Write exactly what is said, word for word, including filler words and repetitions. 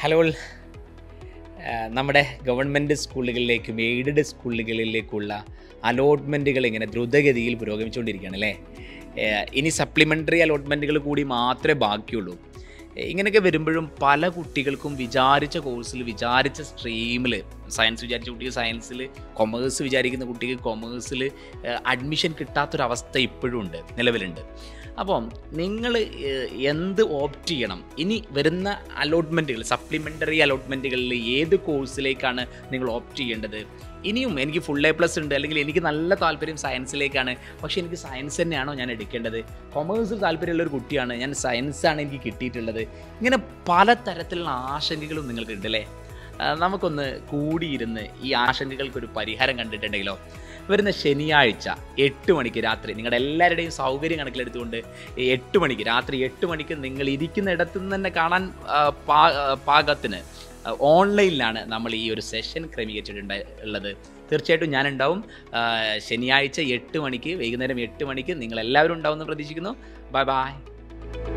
Hello, നമ്മുടെ government സ്കൂളുകളിലേക്കും aided സ്കൂളുകളിലേക്കുള്ള അലോട്ട്മെൻറ്റുകൾ ഇങ്ങനെ ദ്രുതഗതിയിൽ പുരോഗമിച്ചുകൊണ്ടിരിക്കുകയാണ് അല്ലേ. ഇനി സപ്ലിമെൻ്ററി അലോട്ട്മെൻറ്റുകൾ കൂടി മാത്രമേ ബാക്കിയുള്ളൂ. ഇങ്ങനെയൊക്കെ വരുമ്പോഴും പല കുട്ടികൾക്കും വിചാരിച്ച കോഴ്സിൽ വിചാരിച്ച സ്ട്രീമിൽ, സയൻസ് വിചാരിച്ച കുട്ടിക്ക് സയൻസിൽ, കൊമേഴ്സ് വിചാരിക്കുന്ന കുട്ടിക്ക് കൊമേഴ്സിൽ അഡ്മിഷൻ കിട്ടാത്തൊരവസ്ഥ ഇപ്പോഴും ഉണ്ട്, നിലവിലുണ്ട്. അപ്പം നിങ്ങൾ എന്ത് ഓപ്റ്റ് ചെയ്യണം? ഇനി വരുന്ന അലോട്ട്മെൻറ്റുകൾ, സപ്ലിമെൻ്ററി അലോട്ട്മെൻറ്റുകളിൽ ഏത് കോഴ്സിലേക്കാണ് നിങ്ങൾ ഓപ്റ്റ് ചെയ്യേണ്ടത്? ഇനിയും എനിക്ക് ഫുൾ എ പ്ലസ് ഉണ്ട്, അല്ലെങ്കിൽ എനിക്ക് നല്ല താല്പര്യം സയൻസിലേക്കാണ്, പക്ഷേ എനിക്ക് സയൻസ് തന്നെയാണോ ഞാൻ എടുക്കേണ്ടത്? കൊമേഴ്സിൽ താല്പര്യമുള്ള ഒരു കുട്ടിയാണ്, ഞാൻ സയൻസാണ് എനിക്ക് കിട്ടിയിട്ടുള്ളത്. ഇങ്ങനെ പലതരത്തിലുള്ള ആശങ്കകളും നിങ്ങൾക്കുണ്ട് അല്ലേ. നമുക്കൊന്ന് കൂടിയിരുന്ന് ഈ ആശങ്കകൾക്കൊരു പരിഹാരം കണ്ടിട്ടുണ്ടെങ്കിലോ. വരുന്ന ശനിയാഴ്ച എട്ട് മണിക്ക് രാത്രി, നിങ്ങളുടെ എല്ലാവരുടെയും സൗകര്യം കണക്കിലെടുത്തുകൊണ്ട് എട്ട് മണിക്ക് രാത്രി എട്ട് മണിക്ക് നിങ്ങൾ ഇരിക്കുന്ന ഇടത്തു നിന്ന് തന്നെ കാണാൻ പാകത്തിന് ഓൺലൈനിലാണ് നമ്മൾ ഈ ഒരു സെഷൻ ക്രമീകരിച്ചിട്ടുണ്ട് ഉള്ളത്. തീർച്ചയായിട്ടും ഞാനുണ്ടാവും ശനിയാഴ്ച എട്ട് മണിക്ക്, വൈകുന്നേരം എട്ട് മണിക്ക് നിങ്ങളെല്ലാവരും ഉണ്ടാവുമെന്ന് പ്രതീക്ഷിക്കുന്നു. Bye by.